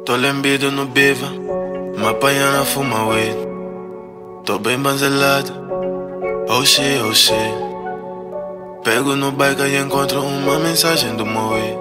Tô lembrado no biva, me apanha na fuma weed. Tô bem banzelado, oh shit, oh shit. Pego no bike e encontro uma mensagem do meu ex.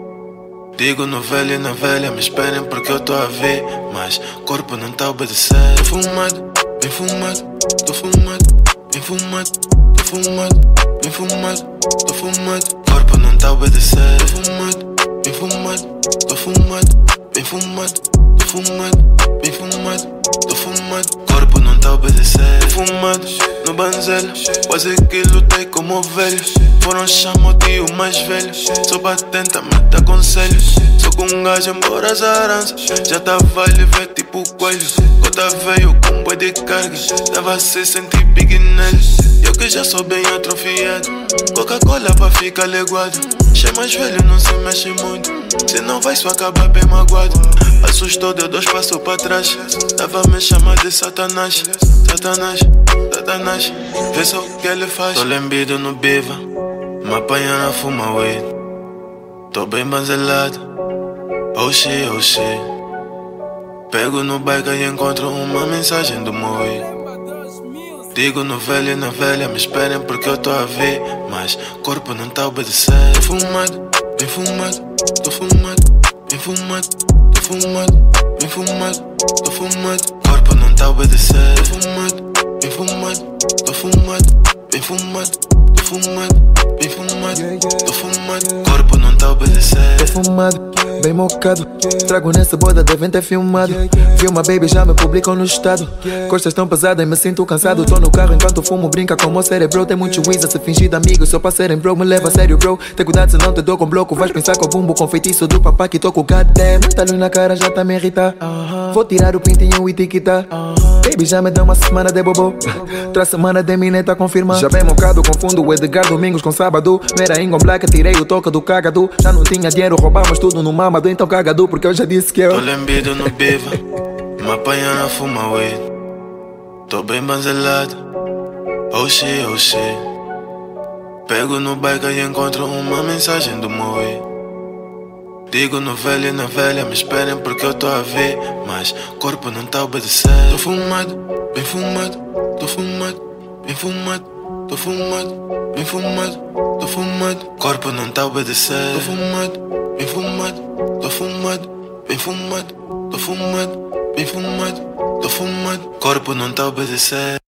Digo no velho e na velha, me esperem porque eu tô a ver, mas corpo não tá a obedecer. Tô fumado, bem fumado, tô fumado, bem fumado, tô fumado, bem fumado, tô fumado. Corpo não tá a obedecer. Tô fumado, bem fumado, tô fumado, bem fumado, tô fumado, bem fumado, tô fumado. Corpo não tá a obedecer. Tô fumado, no banzelho, quase que lutei como velho. Foram chamar o tio mais velho, sou batenta, me dá conselhos. Sou com um gajo embora as aranças, já tava a ver tipo coelho. Cota veio com boi de carga, tava a se sentir big neles. Eu que já sou bem atrofiado, Coca-Cola pra ficar leguado. Che mais velho não se mexe muito, senão vai só acabar bem magoado. Assustou, deu 2 passos pra trás, tava a me chamar de Satanás. Satanás, Satanás, vê só o que ele faz. Tô lembrado no biva, me apanha na fuma weed. Tô bem banzelado, oh shit, oh shit. Pego no bike e encontro uma mensagem do meu ex. Digo no velho e na velha, me esperem porque eu tô a ver, mas corpo não tá a obedecer. Tô fumado, bem fumado, tô fumado, bem fumado, tô fumado, bem fumado, tô fumado. Corpo não tá a obedecer. Tô fumado, bem fumado, tô fumado, bem fumado, tô fumado, bem fumado, tô fumado. Corpo não tá a obedecer. Tô fumado, bem mocado, trago nessa boda, devem ter filmado. Vi uma baby, já me publicam no estado. Costas tão pesadas e me sinto cansado. Tô no carro enquanto fumo, brinca com o meu cérebro. Tem muito juízo a se fingir de amigo, só pra serem bro. Me leva a sério bro, tem cuidado se não te dou com bloco. Vais pensar que eu bumbo com feitiço do papá que tô com o goddamn. Muita luz na cara já tá me irritar. Vou tirar o pintinho e tiquitar. Baby, já me dá uma semana de bobo, 3 semanas de mineta confirma. Já bem mocado, confundo o Edgar Domingos com sábado. Não era Ingon Black, tirei o toque do cagado. Já não tinha dinheiro, roubamos tudo no mamado. Então cagado, porque eu já disse que eu tô lembrado no biva, me apanha na fuma weed. Tô bem banzelado, oh shit, oh shit. Pego no bike e encontro uma mensagem do meu ex. Digo no velho e na velha, me esperem porque eu tô a ver, mas corpo não tá a obedecer. Tô fumado, bem fumado, tô fumado, bem fumado, tô fumado, bem fumado, tô fumado. Corpo não tá a obedecer. Tô fumado, bem fumado, tô fumado, bem fumado, tô fumado, bem fumado, tô fumado. Corpo não tá a obedecer.